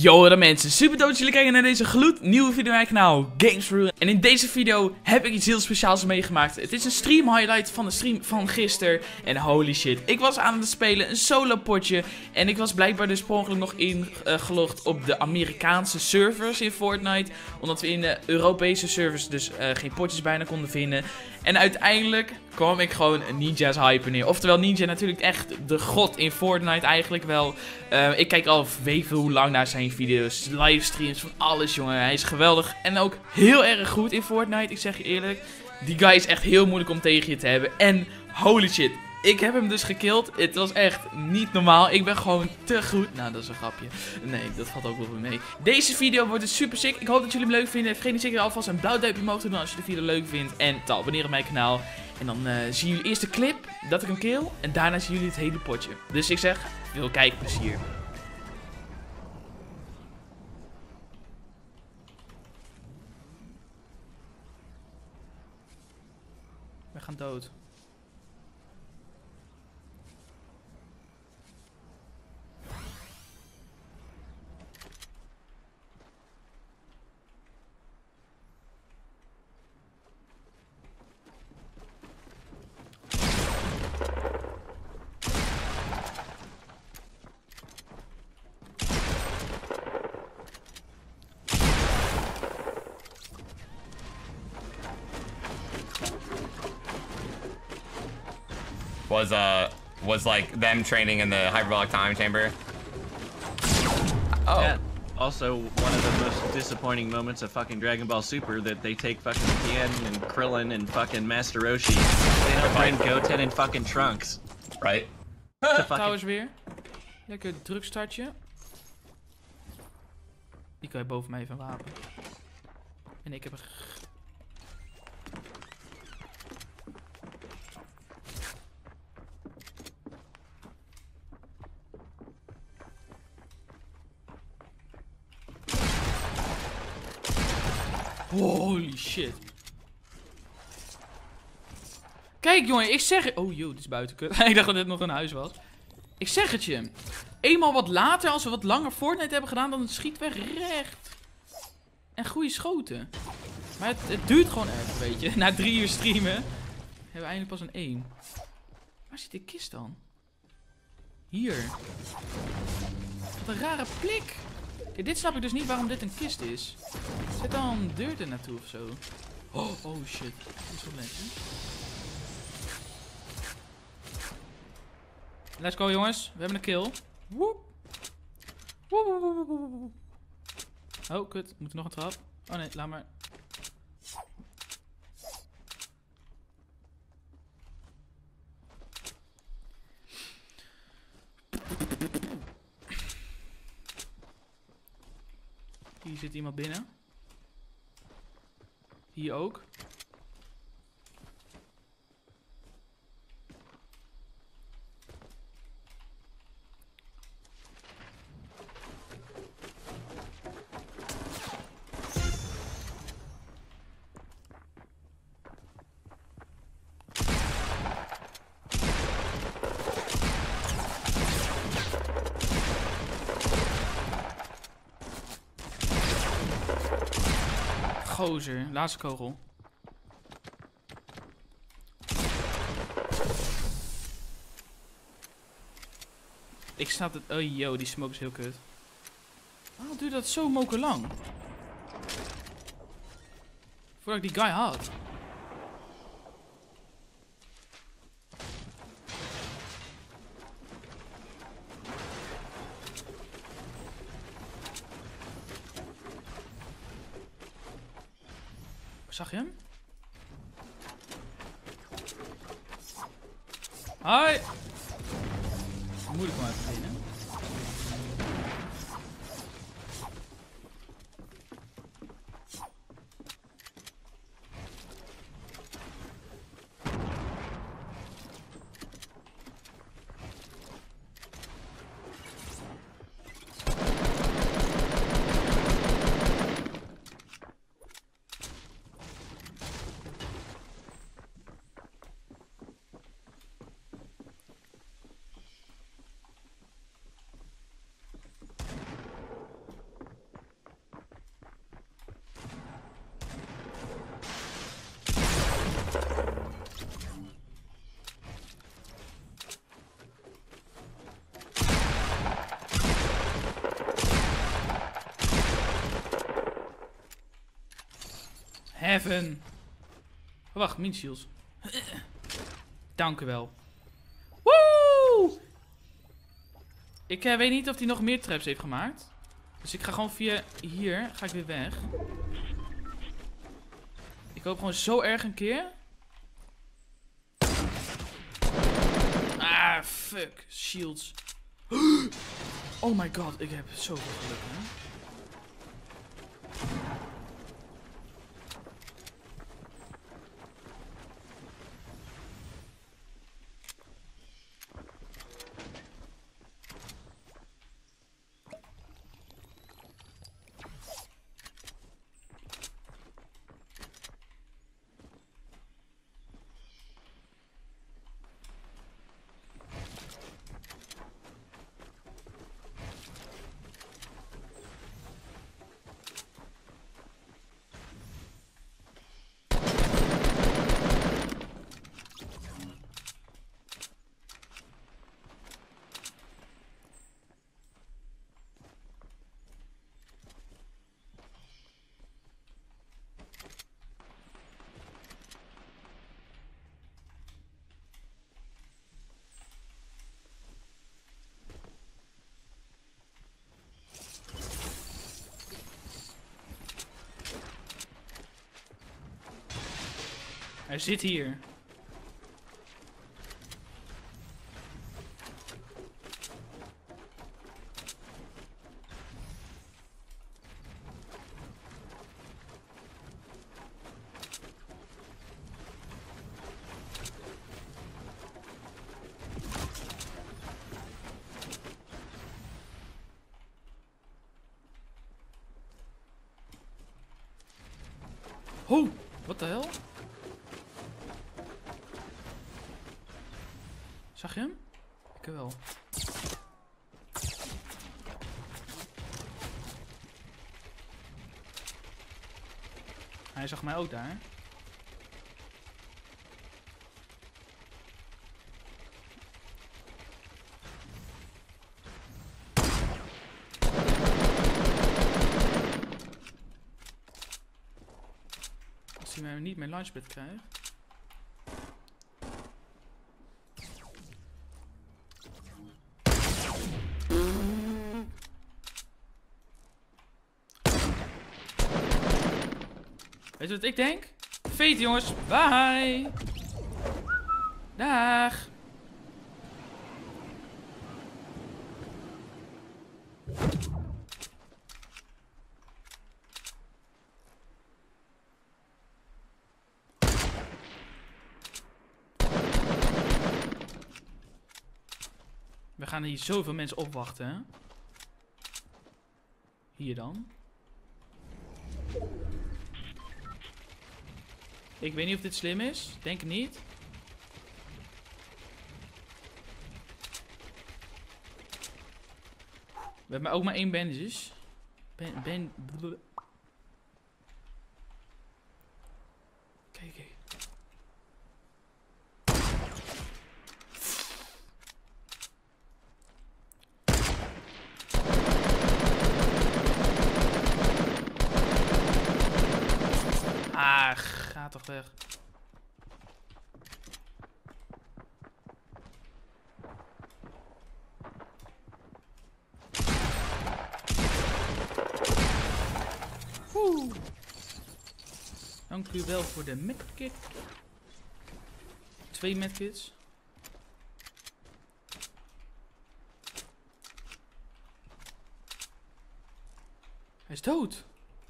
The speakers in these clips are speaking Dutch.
Yo de mensen, super dood dat jullie kijken naar deze gloednieuwe video op mijn kanaal Games for Real. En in deze video heb ik iets heel speciaals meegemaakt. Het is een stream highlight van de stream van gisteren. En holy shit, ik was aan het spelen, een solo potje. En ik was blijkbaar dus per ongeluk nog ingelogd op de Amerikaanse servers in Fortnite. Omdat we in de Europese servers dus geen potjes bijna konden vinden. En uiteindelijk kwam ik gewoon Ninja's hyper neer. Oftewel Ninja natuurlijk echt de god in Fortnite eigenlijk wel. Ik kijk al weet veel hoe lang naar zijn video's, livestreams, van alles jongen. Hij is geweldig en ook heel erg goed in Fortnite, ik zeg je eerlijk. Die guy is echt heel moeilijk om tegen je te hebben. En holy shit, ik heb hem dus gekilld. Het was echt niet normaal. Ik ben gewoon te goed. Nou, dat is een grapje. Nee, dat valt ook wel weer mee. Deze video wordt dus super sick. Ik hoop dat jullie hem leuk vinden. Vergeet niet zeker alvast een blauw duimpje omhoog te doen als je de video leuk vindt. En te abonneren op mijn kanaal. En dan zien jullie eerst de clip dat ik hem kill. En daarna zien jullie het hele potje. Dus ik zeg, veel kijkplezier. We gaan dood. Was like them training in the hyperbolic time chamber. Oh. Yeah. Also, one of the most disappointing moments of fucking Dragon Ball Super that they take fucking Tien and Krillin and fucking Master Roshi. They don't bring Goten and fucking Trunks. Right? Trouwens weer. Lekker drugstartje. Die kan je boven mij even wapen. En ik heb een... Holy shit. Kijk jongen, ik zeg het. Oh joh, dit is buiten kut. Ik dacht dat dit nog een huis was. Ik zeg het je. Eenmaal wat later, als we wat langer Fortnite hebben gedaan, dan schiet we recht. En goede schoten. Maar het duurt gewoon even, weet je. Na 3 uur streamen hebben we eindelijk pas een 1. Waar zit die kist dan? Hier. Wat een rare plik. Kijk, dit snap ik dus niet waarom dit een kist is. Zet dan een deur er naartoe of zo. Oh shit. Dat is wel netjes. Let's go jongens. We hebben een kill. Woep. Woep. Oh kut. We moeten nog een trap. Oh nee, laat maar. Hier zit iemand binnen. Hier ook. Gozer, laatste kogel. Ik snap het. Oh yo, die smoke is heel kut. Waarom duurt dat zo moker lang? Voordat ik die guy had. Zag je hem? Hoi! Moeilijk om uit te vinden. Evan. Oh, wacht, min shields. Dank u wel. Woe! Ik weet niet of hij nog meer traps heeft gemaakt. Dus ik ga gewoon via hier, ga ik weer weg. Ik hoop gewoon zo erg een keer. Ah, fuck. Shields. Oh my god, ik heb zoveel geluk, hè. Hij zit hier. Oh, wat de hel? Zag je hem? Ik wel. Hij zag mij ook daar. Als hij mij niet mijn launchpad krijgt. Weet je wat ik denk? Fate, jongens. Bye. Dag. We gaan hier zoveel mensen opwachten, hè? Hier dan. Ik weet niet of dit slim is. Denk het niet. We hebben ook maar 1 bandages. Kijk. Ah, ga toch weg. Dank u wel voor de medkit. 2 medkits. Hij is dood.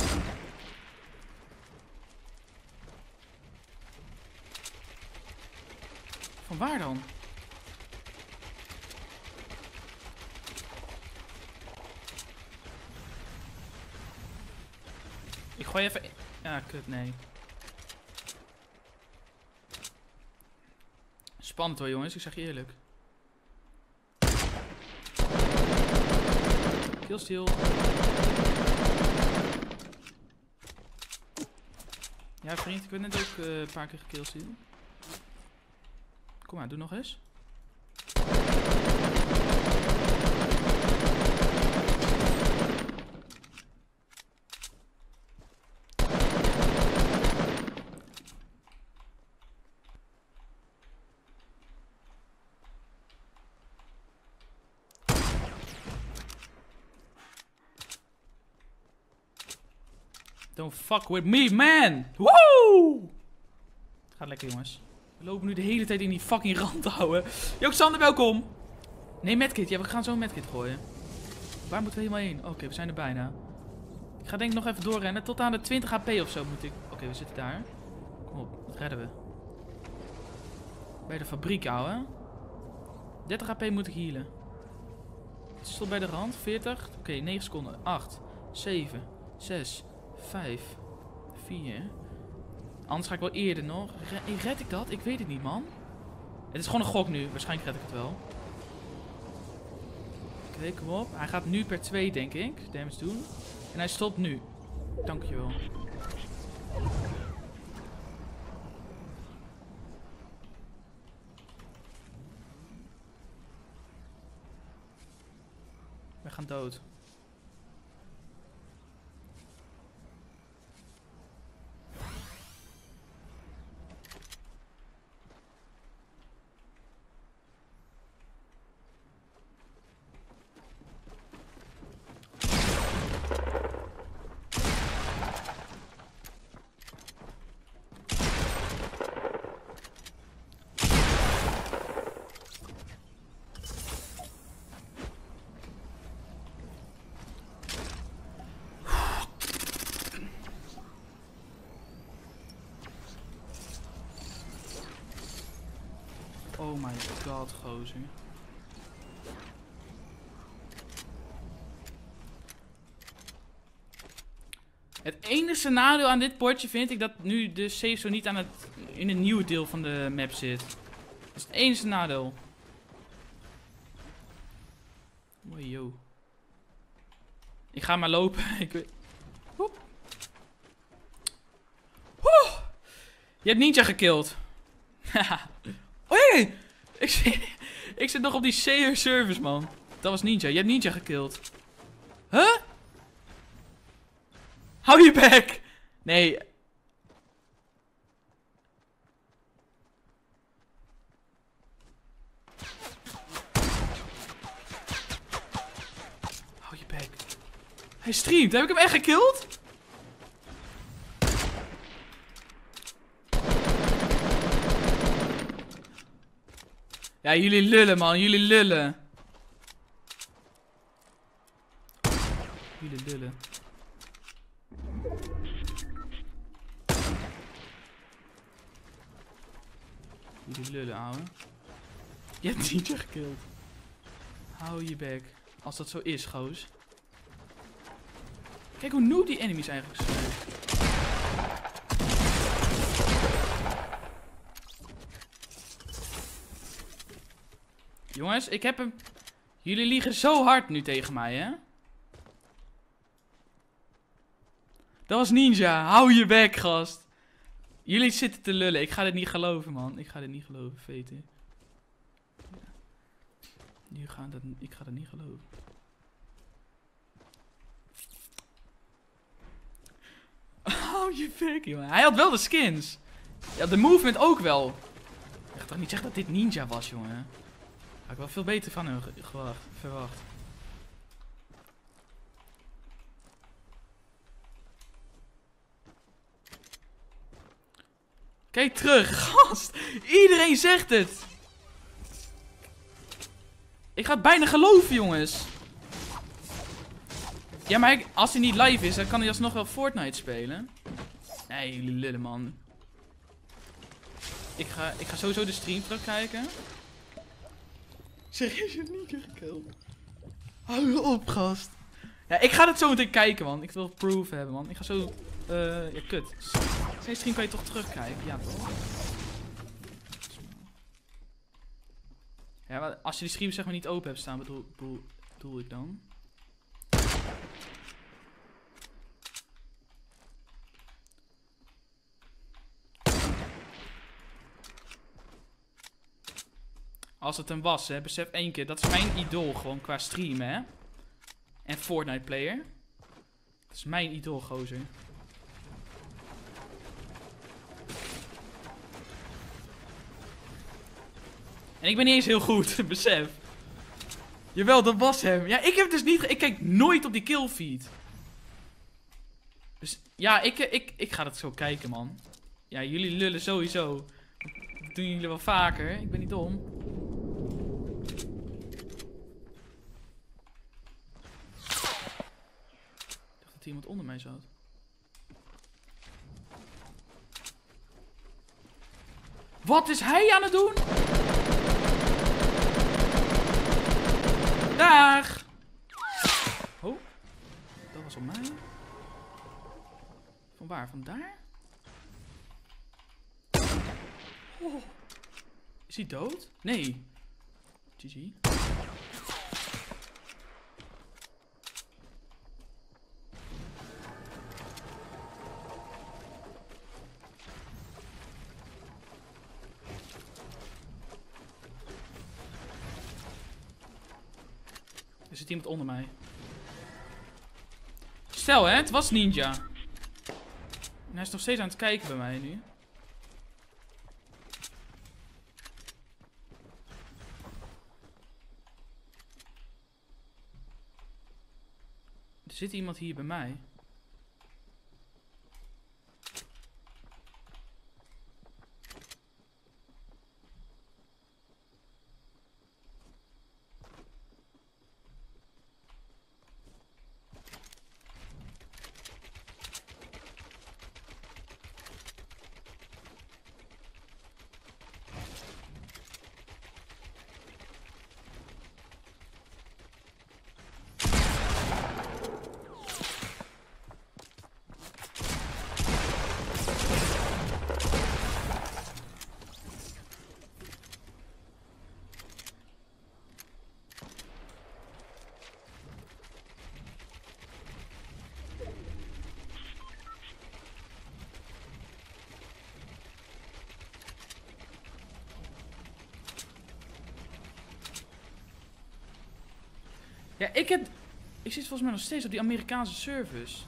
Van waar dan? Ik gooi even... Ja, kut, nee. Spannend hoor, jongens. Ik zeg je eerlijk. Killsteal. Ja, vriend. Ik werd net ook een paar keer gekillsteal. Kom maar, doe nog eens. Don't fuck with me, man. Woo! Gaat lekker, jongens. We lopen nu de hele tijd in die fucking rand te houden. Yo, Xander, welkom. Nee, medkit. Ja, we gaan zo een medkit gooien. Waar moeten we helemaal heen? Oké, we zijn er bijna. Ik ga denk ik nog even doorrennen. Tot aan de 20 HP of zo moet ik... Oké, we zitten daar. Kom op, dat redden we. Bij de fabriek, ouwe. 30 HP moet ik healen. Het is tot bij de rand. 40. Oké, 9 seconden. 8, 7, 6, 5, 4. Anders ga ik wel eerder nog. Red ik dat? Ik weet het niet, man. Het is gewoon een gok nu. Waarschijnlijk red ik het wel. Oké, kom op. Hij gaat nu per 2, denk ik. Damage doen. En hij stopt nu. Dankjewel. We gaan dood. Oh my god, gozer. Het enige nadeel aan dit bordje vind ik dat nu de safe zo niet aan in het nieuwe deel van de map zit. Dat is het enige nadeel. Oh, yo. Ik ga maar lopen. Ik weet... Hoep. Je hebt Ninja gekild. Oh jee! Ik zit nog op die service, man. Dat was Ninja. Je hebt Ninja gekild. Huh? Hou je bek! Nee. Hou je bek. Hij streamt. Heb ik hem echt gekild? Ja, jullie lullen, man. Jullie lullen. Jullie lullen. Jullie lullen, ouwe. Je hebt Ninja gekild. Hou je bek. Als dat zo is, goos. Kijk hoe noob die enemies eigenlijk zijn. Jongens, ik heb hem... Jullie liegen zo hard nu tegen mij, hè? Dat was Ninja. Hou je bek, gast. Jullie zitten te lullen. Ik ga dit niet geloven, man. Ik ga dit niet geloven, veten. Ja. Ik ga dat niet geloven. Hou je bek, jongen. Hij had wel de skins. Ja, de movement ook wel. Ik ga toch niet zeggen dat dit Ninja was, jongen. Had ik wel veel beter van hem verwacht. Kijk terug, gast. Iedereen zegt het. Ik ga het bijna geloven, jongens. Ja, maar als hij niet live is, dan kan hij alsnog wel Fortnite spelen. Nee, jullie lullen, man. Ik ga sowieso de stream terugkijken. Serieus, je hebt niet gekild. Hou je op, gast. Ja, ik ga het zo meteen kijken, man. Ik wil proof hebben, man. Ik ga zo... ja, kut. Zijn stream kan je toch terugkijken? Ja, toch? Ja, maar als je die stream zeg maar niet open hebt staan, bedoel ik dan. Als het hem was, hè, besef één keer. Dat is mijn idool gewoon qua streamen, hè. En Fortnite player. Dat is mijn idool, gozer. En ik ben niet eens heel goed, besef. Jawel, dat was hem. Ja, ik heb dus niet... Ik kijk nooit op die killfeed. Dus ja, ik ga dat zo kijken, man. Ja, jullie lullen sowieso. Dat doen jullie wel vaker. Ik ben niet dom. Ik dacht dat iemand onder mij zat. Wat is hij aan het doen? Dag! Oh, dat was op mij. Van waar? Van daar? Oh. Is hij dood? Nee. GG. Er zit iemand onder mij. Stel hè, het was Ninja. En hij is nog steeds aan het kijken bij mij nu. Er zit iemand hier bij mij. Ja, ik zit volgens mij nog steeds op die Amerikaanse servers.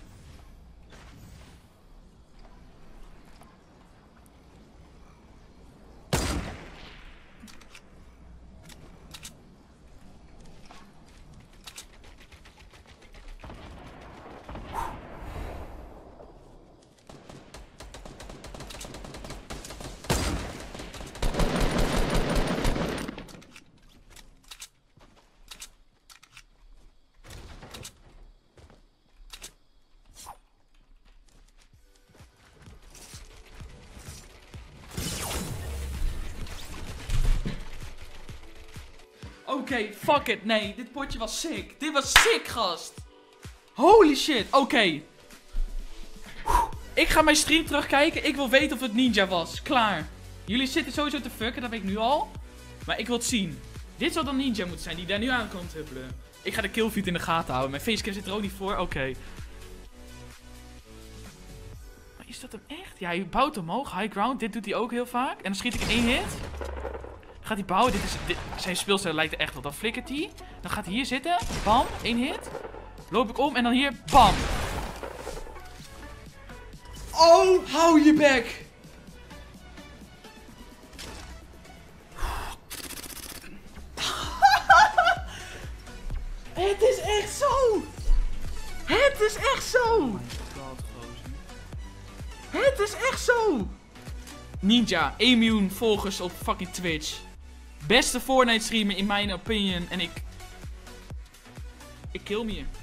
Oké, fuck it. Nee, dit potje was sick. Dit was sick, gast. Holy shit. Oké. Ik ga mijn stream terugkijken. Ik wil weten of het Ninja was. Klaar. Jullie zitten sowieso te fucken, dat weet ik nu al. Maar ik wil het zien. Dit zou dan Ninja moeten zijn, die daar nu aan komt huppelen. Ik ga de killfeed in de gaten houden. Mijn facecam zit er ook niet voor. Oké. Maar is dat hem echt? Ja, hij bouwt omhoog. High ground. Dit doet hij ook heel vaak. En dan schiet ik in 1 hit. Gaat hij bouwen? Zijn speelstijl lijkt er echt wel. Dan flikkert hij. Dan gaat hij hier zitten. Bam. 1 hit. Loop ik om en dan hier. Bam. Oh, hou je bek. Het is echt zo. Het is echt zo. Het is echt zo. Ninja, 1 miljoen volgers op fucking Twitch. Beste Fortnite streamer in mijn opinion. En ik kill me hier.